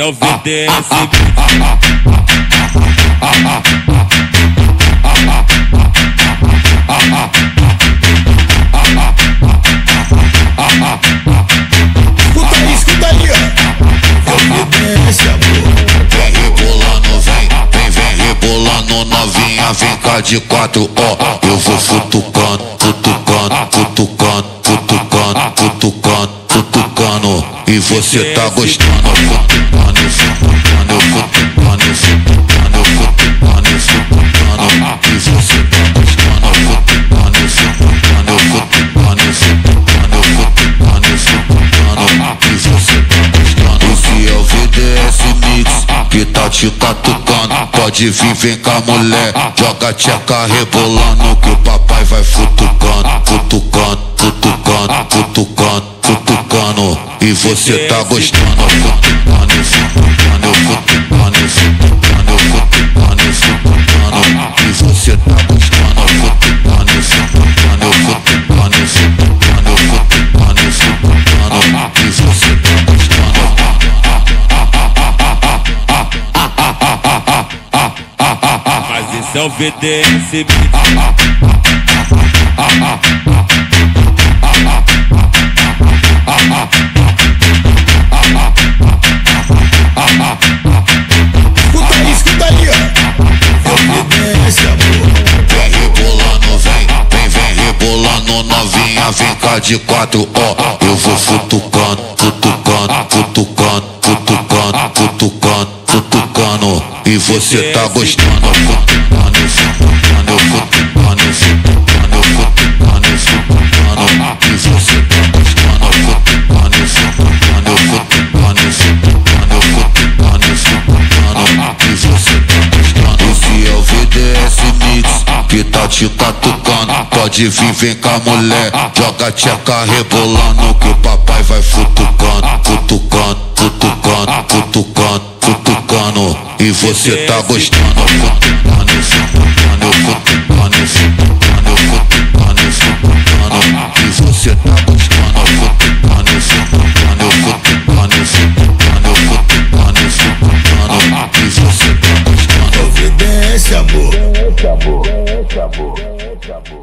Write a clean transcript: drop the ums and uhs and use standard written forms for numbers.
é o VDS. Escuta aí, ó. É o VDS, amor. Vem rebolando, vem rebolando novinha, vem cá de quatro, ó. Eu vou futucando, futucando, futucando, futucando, futucando, futucando. E você tá gostando, futucando, futucando, futucando, futucando, futucando, futucando. E você tá gostando, futucando, futucando, futucando, futucando, futucando, futucando. E você tá gostando. Esse é o VDS Mix que tá te catucando. Pode vir, vem cá, mulher, joga tcheca rebolando que o papai vai futucando, futucando, futucando, futucando, futucando. E você tá gostando, futucando, futucando, futucando, futucando, futucando, futucando. E você tá gostando, futucando, futucando, futucando, futucando, futucando, futucando. E você tá gostando. Mas esse é o VDS. Escuta aí, ó. É o VDS, amor. Vem rebolando, vem rebolando novinha, vem cá de quatro, ó. Eu vou futucando, futucando, futucando, futucando, futucando, futucando. E você tá gostando, futucando, futucando, futucando, futucando, futucando, futucando. E você tá gostando, futucando, futucando, futucando, futucando, futucando, futucando. E você tá gostando. Esse é o VDS Mix que tá te catucando. Pode vir, vem cá, mulher, joga tcheca rebolando que o papai vai futucando, futucando, futucando, futucando, futucando. E você tá gostando, futucando, futucando, futucando, futucando, futucando, futucando. E você tá gostando, futucando, futucando, futucando, futucando, futucando, futucando. E você tá gostando. É o VDS, amor. Esse amor.